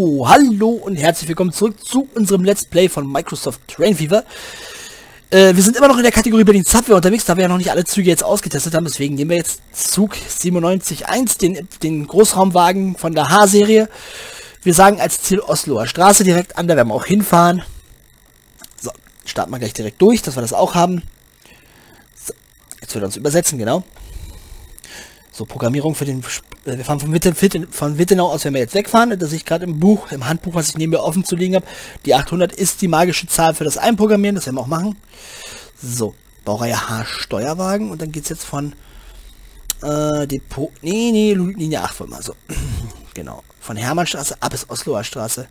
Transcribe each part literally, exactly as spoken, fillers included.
So, hallo und herzlich willkommen zurück zu unserem Let's Play von Microsoft Train Fever. Äh, wir sind immer noch in der Kategorie Berlin Subway unterwegs, da wir ja noch nicht alle Züge jetzt ausgetestet haben. Deswegen nehmen wir jetzt Zug siebenundneunzig eins, den, den Großraumwagen von der H-Serie. Wir sagen als Ziel Osloer Straße direkt an, da werden wir auch hinfahren. So, starten wir gleich direkt durch, dass wir das auch haben. So, jetzt wird er uns übersetzen, genau. So, Programmierung für den... Wir fahren von, Witte, von Wittenau aus, wenn wir jetzt wegfahren. Das ich gerade im Buch, im Handbuch, was ich neben mir offen zu liegen habe. Die achthundert ist die magische Zahl für das Einprogrammieren. Das werden wir auch machen. So, Baureihe H Steuerwagen. Und dann geht es jetzt von äh, Depot... Nee, nee, Linie acht wollen wir so. Genau. Von Hermannstraße ab bis Osloer Straße.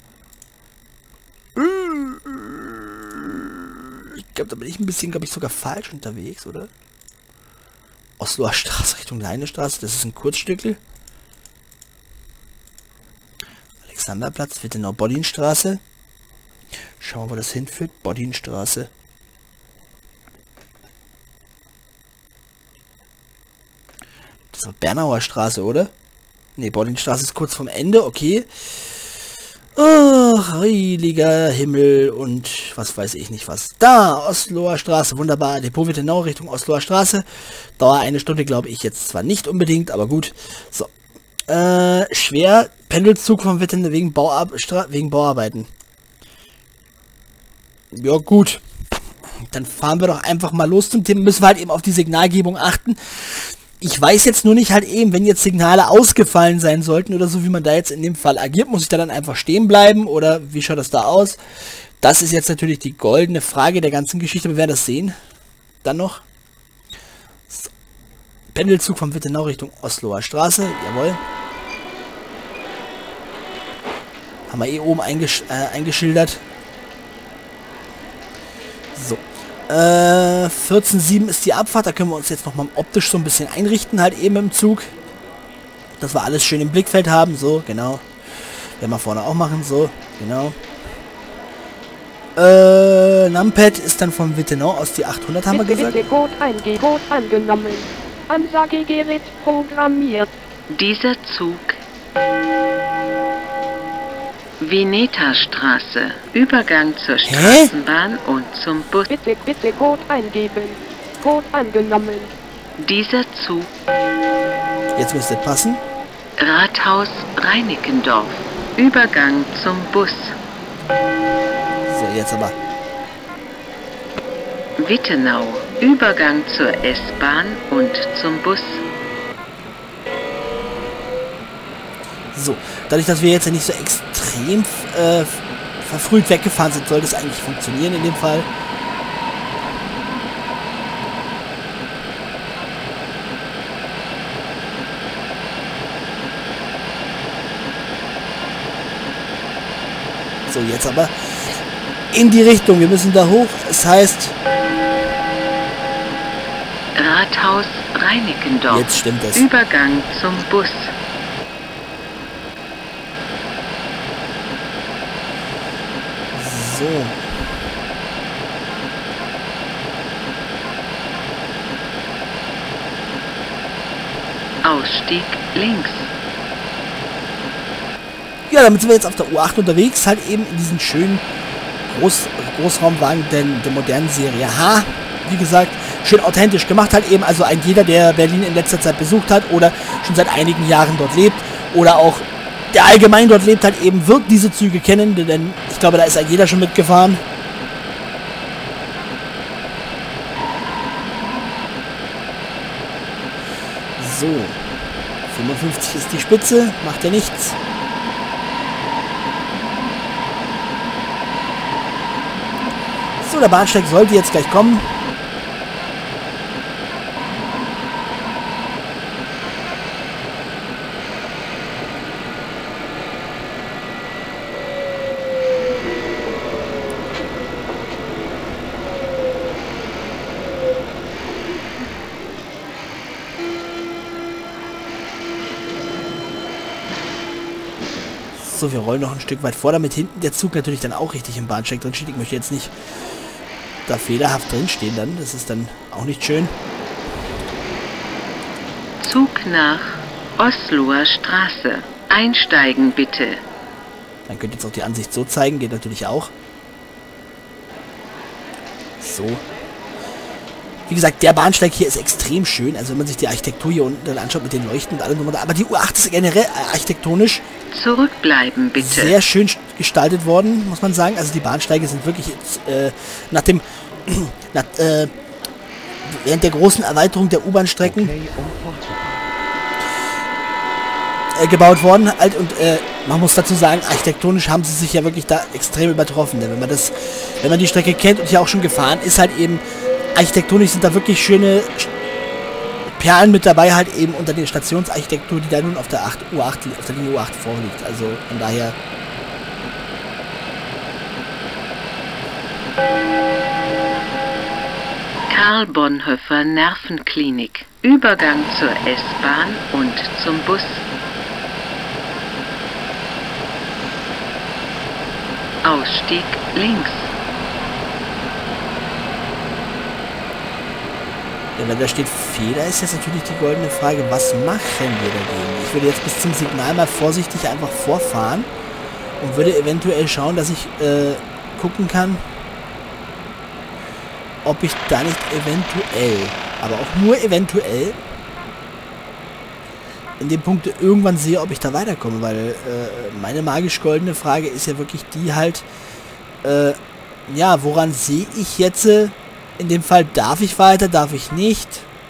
Ich glaube, da bin ich ein bisschen, glaube ich, sogar falsch unterwegs, oder? Osloer Straße Richtung Leinestraße, das ist ein Kurzstückel. Alexanderplatz, Wittenau Bodinstraße. Schauen wir, wo das hinführt. Bodinstraße. Das ist Bernauer Straße, oder? Ne, Bodinstraße ist kurz vom Ende, okay. Ach, heiliger Himmel und was weiß ich nicht was. Da, Osloer Straße, wunderbar. Depot Wittenau Richtung Osloer Straße. Dauer eine Stunde, glaube ich jetzt zwar nicht unbedingt, aber gut. So. Äh, schwer. Pendelzug von Wittenau wegen, Bauar wegen Bauarbeiten. Ja, gut. Dann fahren wir doch einfach mal los zum Thema. Müssen wir halt eben auf die Signalgebung achten. Ich weiß jetzt nur nicht halt eben, wenn jetzt Signale ausgefallen sein sollten oder so, wie man da jetzt in dem Fall agiert, muss ich da dann einfach stehen bleiben oder wie schaut das da aus? Das ist jetzt natürlich die goldene Frage der ganzen Geschichte, wir werden das sehen. Dann noch. So. Pendelzug von Wittenau Richtung Osloer Straße, jawohl. Haben wir eh oben eingesch äh, eingeschildert. So. Äh, vierzehn sieben ist die Abfahrt, da können wir uns jetzt nochmal optisch so ein bisschen einrichten, halt eben im Zug. Dass wir alles schön im Blickfeld haben, so, genau. Werden wir vorne auch machen, so, genau. Äh, Numpad ist dann von Wittenau aus die achthundert, haben wir gesagt. Bitte Code eingeben, Code angenommen. Ansagegerät programmiert. Dieser Zug... Vineta-Straße. Übergang zur Straßenbahn und zum Bus. Bitte, bitte Code eingeben. Code angenommen. Dieser Zug. Jetzt müsste passen. Rathaus Reinickendorf. Übergang zum Bus. So, jetzt aber. Wittenau. Übergang zur S-Bahn und zum Bus. So, dadurch, dass wir jetzt ja nicht so extrem äh, verfrüht weggefahren sind, sollte es eigentlich funktionieren in dem Fall. So, jetzt aber in die Richtung. Wir müssen da hoch. Es heißt... Rathaus Reinickendorf. Jetzt stimmt das. Übergang zum Bus. So. Ausstieg links. Ja, damit sind wir jetzt auf der U acht unterwegs, halt eben in diesen schönen Groß Großraumwagen der, der modernen Serie H. Wie gesagt, schön authentisch gemacht halt eben, also ein jeder, der Berlin in letzter Zeit besucht hat oder schon seit einigen Jahren dort lebt oder auch der allgemein dort lebt, halt eben wird diese Züge kennen, denn ich glaube, da ist ein jeder schon mitgefahren. So, fünfundfünfzig ist die Spitze, macht ja nichts. So, der Bahnsteig sollte jetzt gleich kommen. So, wir rollen noch ein Stück weit vor, damit hinten der Zug natürlich dann auch richtig im Bahnsteig drin steht. Ich möchte jetzt nicht da fehlerhaft drin stehen dann. Das ist dann auch nicht schön. Zug nach Osloer Straße. Einsteigen bitte. Man könnte jetzt auch die Ansicht so zeigen, geht natürlich auch. So. Wie gesagt, der Bahnsteig hier ist extrem schön. Also wenn man sich die Architektur hier unten dann anschaut mit den Leuchten und allem. Aber die U acht ist generell architektonisch Zurückbleiben, bitte. Sehr schön gestaltet worden, muss man sagen. Also die Bahnsteige sind wirklich jetzt, äh, nach dem nach, äh, während der großen Erweiterung der U-Bahn-Strecken Okay, äh, gebaut worden. Halt, und äh, man muss dazu sagen, architektonisch haben sie sich ja wirklich da extrem übertroffen. Denn wenn man das, wenn man die Strecke kennt und hier auch schon gefahren ist, halt eben architektonisch sind da wirklich schöne Perlen mit dabei, halt eben unter der Stationsarchitektur, die da nun auf der U acht, auf der Linie U acht vorliegt. Also von daher. Karl Bonhoeffer Nervenklinik. Übergang zur S-Bahn und zum Bus. Ausstieg links. Ja, wenn da steht Fehler, ist jetzt natürlich die goldene Frage, was machen wir dagegen? Ich würde jetzt bis zum Signal mal vorsichtig einfach vorfahren und würde eventuell schauen, dass ich äh, gucken kann, ob ich da nicht eventuell, aber auch nur eventuell, in dem Punkt irgendwann sehe, ob ich da weiterkomme, weil äh, meine magisch-goldene Frage ist ja wirklich die halt, äh, ja, woran sehe ich jetzt, äh, in dem Fall, darf ich weiter, darf ich nicht?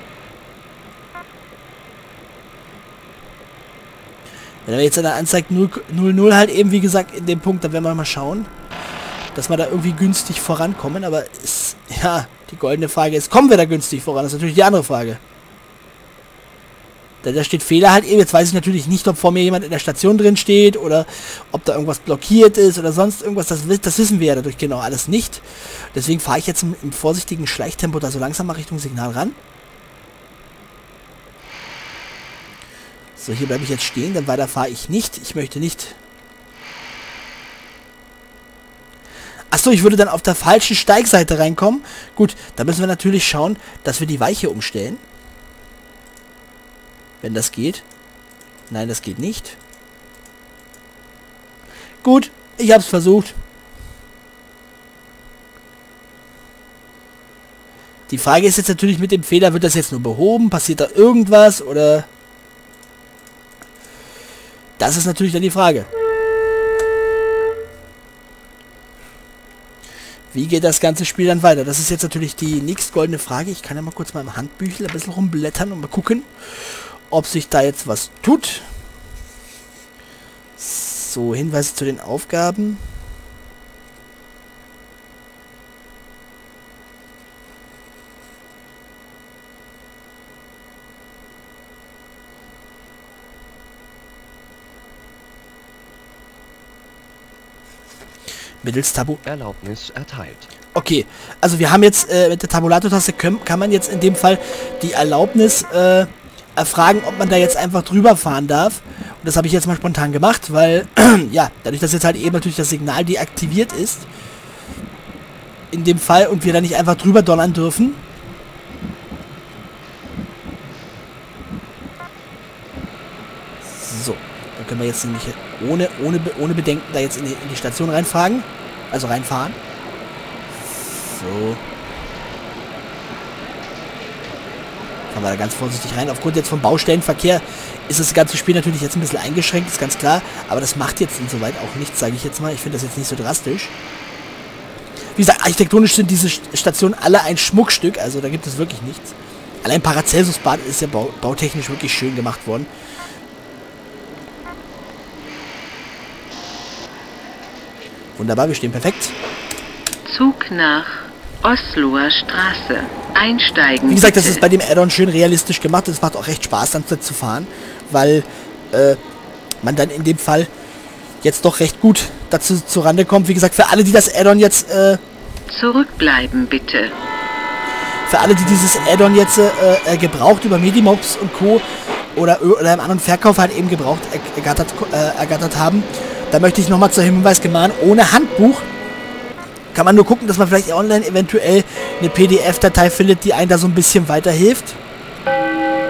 Wenn er jetzt an der anzeigt null null halt eben, wie gesagt, in dem Punkt, dann werden wir mal schauen, dass wir da irgendwie günstig vorankommen, aber ist, ja, die goldene Frage ist, kommen wir da günstig voran? Das ist natürlich die andere Frage. Da, da steht Fehler halt eben, jetzt weiß ich natürlich nicht, ob vor mir jemand in der Station drin steht oder ob da irgendwas blockiert ist oder sonst irgendwas, das, das wissen wir ja dadurch genau alles nicht. Deswegen fahre ich jetzt im, im vorsichtigen Schleichtempo da so langsam mal Richtung Signal ran. So, hier bleibe ich jetzt stehen, dann weiter fahre ich nicht. Ich möchte nicht... Achso, ich würde dann auf der falschen Steigseite reinkommen. Gut, da müssen wir natürlich schauen, dass wir die Weiche umstellen. Wenn das geht. Nein, das geht nicht. Gut, ich habe es versucht. Die Frage ist jetzt natürlich mit dem Fehler, wird das jetzt nur behoben? Passiert da irgendwas? Oder... Das ist natürlich dann die Frage. Wie geht das ganze Spiel dann weiter? Das ist jetzt natürlich die nächste goldene Frage. Ich kann ja mal kurz mal im Handbüchel ein bisschen rumblättern und mal gucken, ob sich da jetzt was tut. So, Hinweise zu den Aufgaben. Mittels Tabu. Erlaubnis erteilt. Okay, also wir haben jetzt äh, mit der Tabulator-Taste kann man jetzt in dem Fall die Erlaubnis äh, erfragen, ob man da jetzt einfach drüber fahren darf. Und das habe ich jetzt mal spontan gemacht, weil, ja, dadurch, dass jetzt halt eben natürlich das Signal deaktiviert ist, in dem Fall, und wir da nicht einfach drüber donnern dürfen. So, dann können wir jetzt nämlich ohne, ohne, ohne Bedenken da jetzt in die, in die Station reinfahren. Also reinfahren. So. Fahren wir da ganz vorsichtig rein. Aufgrund jetzt vom Baustellenverkehr ist das ganze Spiel natürlich jetzt ein bisschen eingeschränkt, ist ganz klar. Aber das macht jetzt insoweit auch nichts, sage ich jetzt mal. Ich finde das jetzt nicht so drastisch. Wie gesagt, architektonisch sind diese Stationen alle ein Schmuckstück. Also da gibt es wirklich nichts. Allein Paracelsus-Bad ist ja bau bautechnisch wirklich schön gemacht worden. Wunderbar, wir stehen perfekt. Zug nach Osloer Straße. Einsteigen. Wie gesagt, bitte. das ist bei dem Add-on schön realistisch gemacht. Es macht auch recht Spaß, dann zu fahren, weil äh, man dann in dem Fall jetzt doch recht gut dazu zurande kommt. Wie gesagt, für alle, die das Add-on jetzt... Äh, Zurückbleiben, bitte. Für alle, die dieses Add-on jetzt äh, gebraucht über Medimobs und Co. oder, oder im anderen Verkauf halt eben gebraucht ergattert, äh, ergattert haben, da möchte ich nochmal zur Hinweis gemahnen, ohne Handbuch kann man nur gucken, dass man vielleicht online eventuell eine P D F-Datei findet, die einen da so ein bisschen weiterhilft.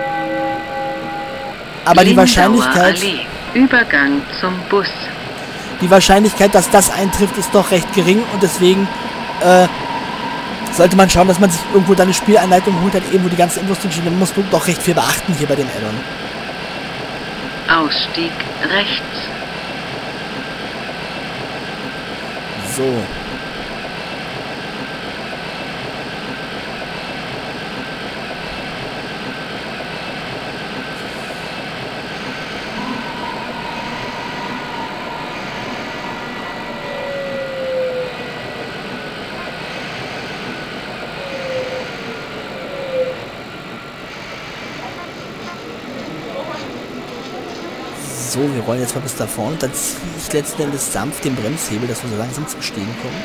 Aber die Lindauer Wahrscheinlichkeit... Allee. Übergang zum Bus. die Wahrscheinlichkeit, dass das eintrifft, ist doch recht gering und deswegen äh, sollte man schauen, dass man sich irgendwo dann eine Spieleinleitung holt, halt eben, wo die ganzen Infos drin stehen. Da musst du doch recht viel beachten hier bei dem Add-on. Ausstieg rechts. So. So, wir rollen jetzt mal bis da vorne und dann ziehe ich letzten Endes sanft den Bremshebel, dass wir so langsam zum Stehen kommen.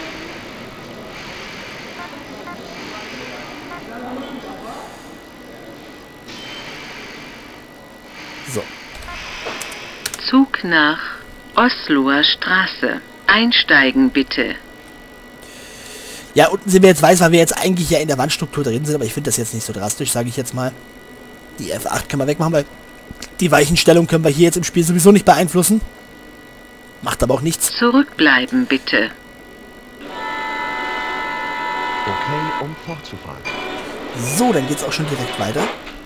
So. Zug nach Osloer Straße. Einsteigen bitte. Ja, unten sind wir jetzt weiß, weil wir jetzt eigentlich ja in der Wandstruktur drin sind, aber ich finde das jetzt nicht so drastisch, sage ich jetzt mal. Die F acht können wir wegmachen, weil die Weichenstellung können wir hier jetzt im Spiel sowieso nicht beeinflussen. Macht aber auch nichts. Zurückbleiben bitte. Okay, um fortzufahren. So, dann geht's auch schon direkt weiter.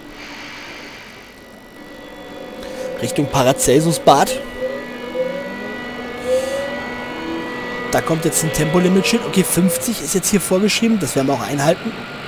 Richtung Paracelsus-Bad. Da kommt jetzt ein Tempolimit-Schild. Okay, fünfzig ist jetzt hier vorgeschrieben. Das werden wir auch einhalten.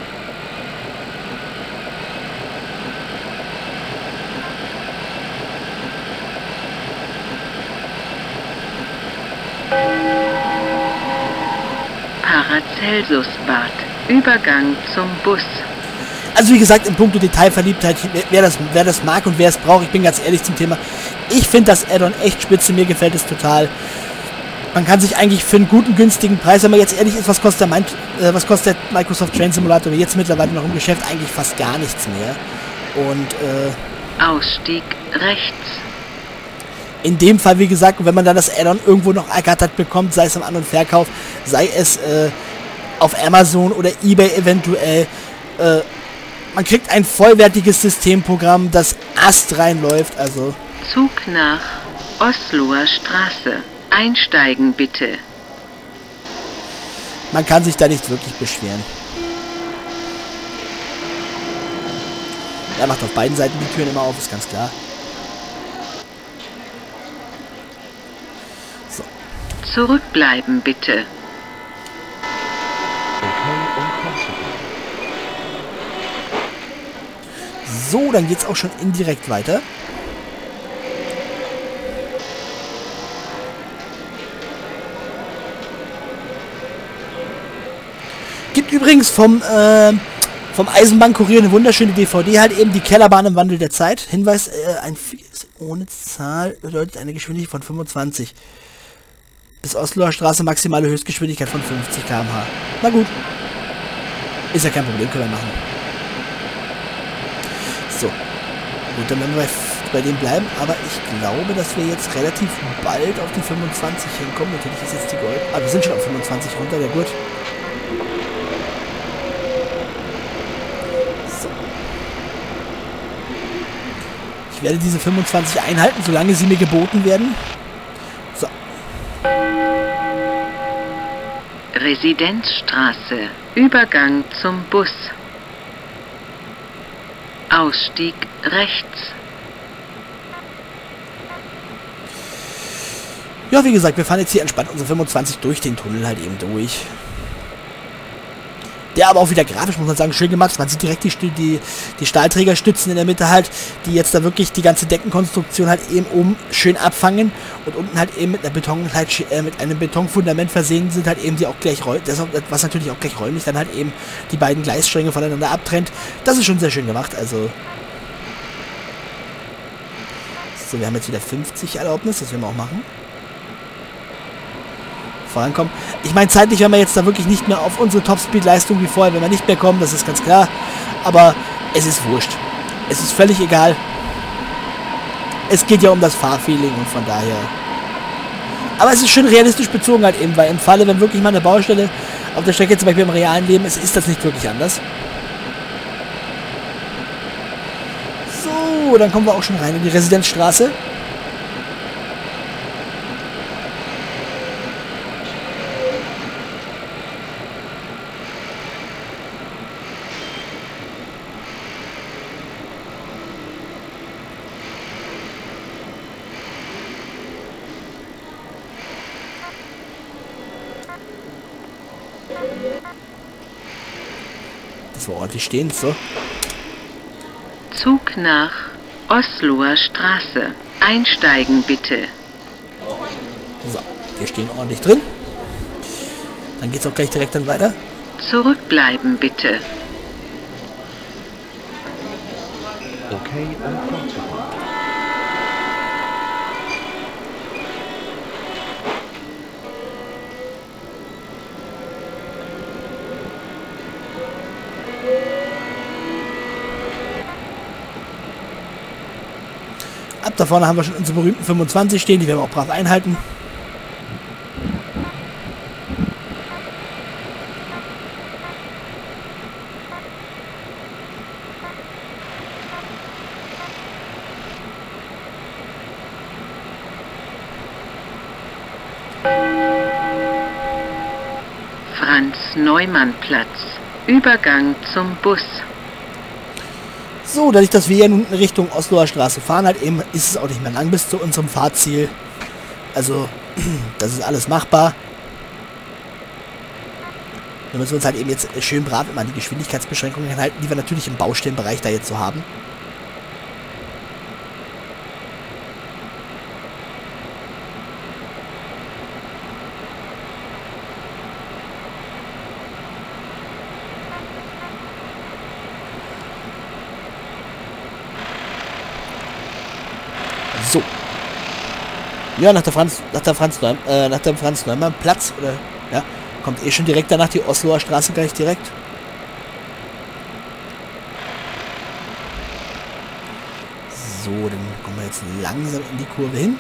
Paracelsus-Bad. Übergang zum Bus. Also wie gesagt, im Punkto Detailverliebtheit, wer das, wer das mag und wer es braucht, ich bin ganz ehrlich zum Thema. Ich finde das Add-on echt spitze, mir gefällt es total. Man kann sich eigentlich für einen guten, günstigen Preis, wenn man jetzt ehrlich ist, was kostet der, Mind, äh, was kostet der Microsoft Train Simulator jetzt mittlerweile noch im Geschäft? Eigentlich fast gar nichts mehr. Und äh, Ausstieg rechts. in dem Fall, wie gesagt, wenn man dann das Add-on irgendwo noch ergattert bekommt, sei es im An- und Verkauf, sei es äh, auf Amazon oder eBay eventuell, äh, man kriegt ein vollwertiges Systemprogramm, das astrein läuft, also... Zug nach Osloer Straße. Einsteigen bitte. Man kann sich da nicht wirklich beschweren. Er macht auf beiden Seiten die Türen immer auf, ist ganz klar. So. Zurückbleiben bitte. Okay, um fortzufahren. So, dann geht's auch schon indirekt weiter. Gibt übrigens vom, äh, vom Eisenbahnkurier eine wunderschöne D V D, halt eben die Kellerbahn im Wandel der Zeit. Hinweis, äh, ein Vieres ohne Zahl bedeutet eine Geschwindigkeit von fünfundzwanzig. Bis Osloer Straße maximale Höchstgeschwindigkeit von fünfzig Kilometer pro Stunde. Na gut. Ist ja kein Problem, können wir machen. So. Gut, dann werden wir bei, bei dem bleiben, aber ich glaube, dass wir jetzt relativ bald auf die fünfundzwanzig hinkommen. Natürlich ist jetzt die Gold. Ah, wir sind schon auf fünfundzwanzig runter, ja gut. So. Ich werde diese fünfundzwanzig einhalten, solange sie mir geboten werden. So. Residenzstraße. Übergang zum Bus. Ausstieg rechts. Ja, wie gesagt, wir fahren jetzt hier entspannt unsere fünfundzwanzig durch den Tunnel halt eben durch. Der aber auch wieder grafisch, muss man sagen, schön gemacht. Man sieht direkt die, die, die Stahlträgerstützen in der Mitte halt, die jetzt da wirklich die ganze Deckenkonstruktion halt eben oben schön abfangen und unten halt eben mit einer Beton, halt, äh, mit einem Betonfundament versehen sind, halt eben die auch gleich räumlich, was natürlich auch gleich räumlich dann halt eben die beiden Gleisstränge voneinander abtrennt. Das ist schon sehr schön gemacht, also. So, wir haben jetzt wieder fünfzig Erlaubnis, das werden wir auch machen. Vorankommen. Ich meine, zeitlich werden wir jetzt da wirklich nicht mehr auf unsere Topspeed-Leistung wie vorher, wenn wir nicht mehr kommen, das ist ganz klar. Aber es ist wurscht. Es ist völlig egal. Es geht ja um das Fahrfeeling und von daher... Aber es ist schön realistisch bezogen halt eben, weil im Falle, wenn wirklich mal eine Baustelle auf der Strecke zum Beispiel im realen Leben ist, ist das nicht wirklich anders. So, dann kommen wir auch schon rein in die Residenzstraße. dass wir ordentlich stehen. So. Zug nach Osloer Straße. Einsteigen bitte. So, wir stehen ordentlich drin. Dann geht's auch gleich direkt dann weiter. Zurückbleiben bitte. Okay, um fortzufahren. Ab da vorne haben wir schon unsere berühmten fünfundzwanzig stehen, die werden wir auch brav einhalten. Franz-Neumann-Platz. Übergang zum Bus. So, dadurch, dass wir hier nun in Richtung Osloer Straße fahren, halt eben, ist es auch nicht mehr lang bis zu unserem Fahrziel. Also, das ist alles machbar. Wir müssen uns halt eben jetzt schön brav immer an die Geschwindigkeitsbeschränkungen halten, die wir natürlich im Baustellenbereich da jetzt so haben. So. Ja, nach der Franz, nach der Franz, äh, nach dem Franz Neumann Platz, oder, ja, kommt eh schon direkt danach die Osloer Straße gleich direkt. So, dann kommen wir jetzt langsam in die Kurve hin.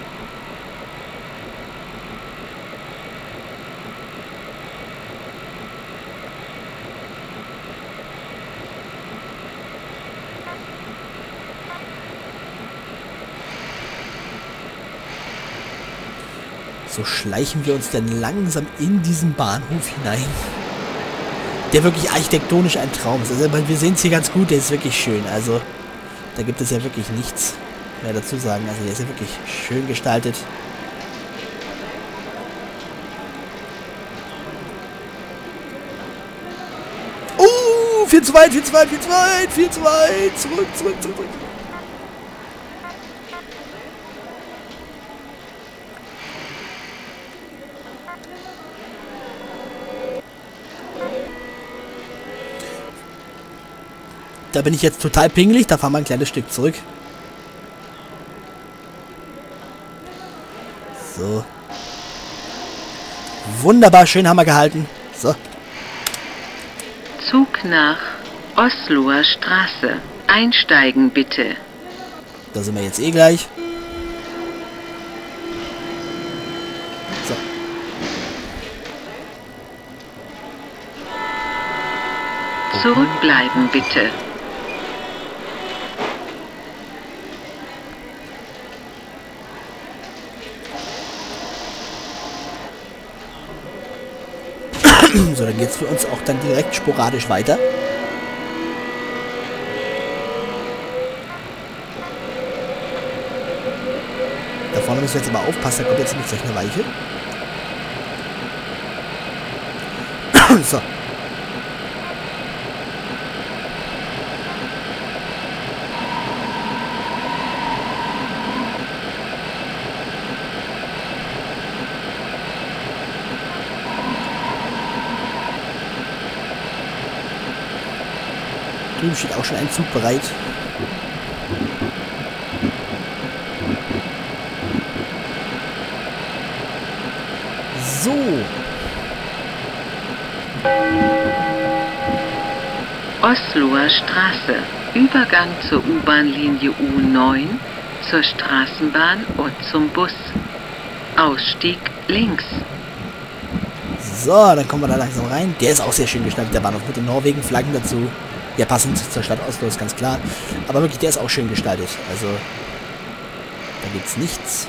So schleichen wir uns dann langsam in diesen Bahnhof hinein, der wirklich architektonisch ein Traum ist. Also wir sehen es hier ganz gut, der ist wirklich schön. Also da gibt es ja wirklich nichts mehr dazu sagen. Also der ist ja wirklich schön gestaltet. Oh, viel zu weit, viel zu weit, viel zu weit, viel zu weit. Zurück, zurück, zurück, zurück. Da bin ich jetzt total pingelig, da fahren wir ein kleines Stück zurück. So. Wunderbar, schön haben wir gehalten. So. Zug nach Osloer Straße. Einsteigen bitte. Da sind wir jetzt eh gleich. So. Zurückbleiben bitte. So, dann geht es für uns auch dann direkt sporadisch weiter. Da vorne müssen wir jetzt aber aufpassen, da kommt jetzt nicht gleich eine Weiche. So. Drüben steht auch schon ein Zug bereit. So. Osloer Straße. Übergang zur U-Bahn-Linie U neun, zur Straßenbahn und zum Bus. Ausstieg links. So, dann kommen wir da langsam rein. Der ist auch sehr schön gestaltet, der Bahnhof mit den Norwegen-Flaggen dazu. Ja, passend zur Stadt Oslo, ist ganz klar. Aber wirklich, der ist auch schön gestaltet. Also, da gibt's nichts.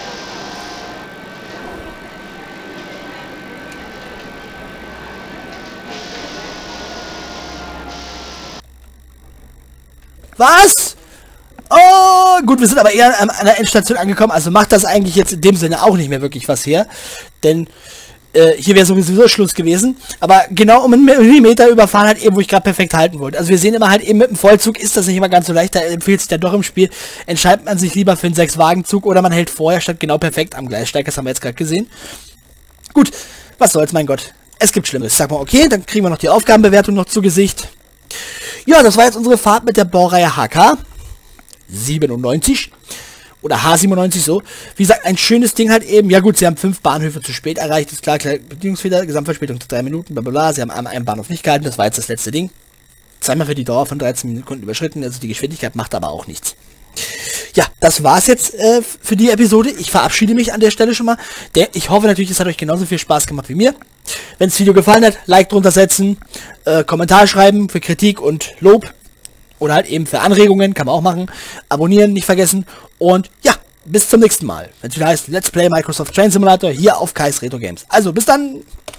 Was? Oh, gut, wir sind aber eher an einer Endstation angekommen. Also macht das eigentlich jetzt in dem Sinne auch nicht mehr wirklich was her. Denn Äh, hier wäre sowieso Schluss gewesen. Aber genau um einen Millimeter überfahren halt eben, wo ich gerade perfekt halten wollte. Also wir sehen immer halt eben mit dem Vollzug ist das nicht immer ganz so leicht. Da empfiehlt sich dann doch im Spiel, entscheidet man sich lieber für einen Sechs-Wagen-Zug oder man hält vorher statt genau perfekt am Gleissteig. Das haben wir jetzt gerade gesehen. Gut, was soll's, mein Gott. Es gibt Schlimmes. Sag mal, okay, dann kriegen wir noch die Aufgabenbewertung noch zu Gesicht. Ja, das war jetzt unsere Fahrt mit der Baureihe H K siebenundneunzig. Oder H siebenundneunzig so. Wie gesagt, ein schönes Ding halt eben. Ja gut, sie haben fünf Bahnhöfe zu spät erreicht. Ist klar, klar Bedienungsfehler, Gesamtverspätung drei Minuten, bla bla bla. Sie haben einmal einen Bahnhof nicht gehalten. Das war jetzt das letzte Ding. Zweimal für die Dauer von dreizehn Sekunden überschritten. Also die Geschwindigkeit macht aber auch nichts. Ja, das war's jetzt äh, für die Episode. Ich verabschiede mich an der Stelle schon mal. Der, ich hoffe natürlich, es hat euch genauso viel Spaß gemacht wie mir. Wenn das Video gefallen hat, Like drunter setzen, äh, Kommentar schreiben für Kritik und Lob. Oder halt eben für Anregungen, kann man auch machen. Abonnieren nicht vergessen. Und ja, bis zum nächsten Mal. Wenn es wieder heißt Let's Play Microsoft Train Simulator hier auf Kais Retro Games. Also, bis dann!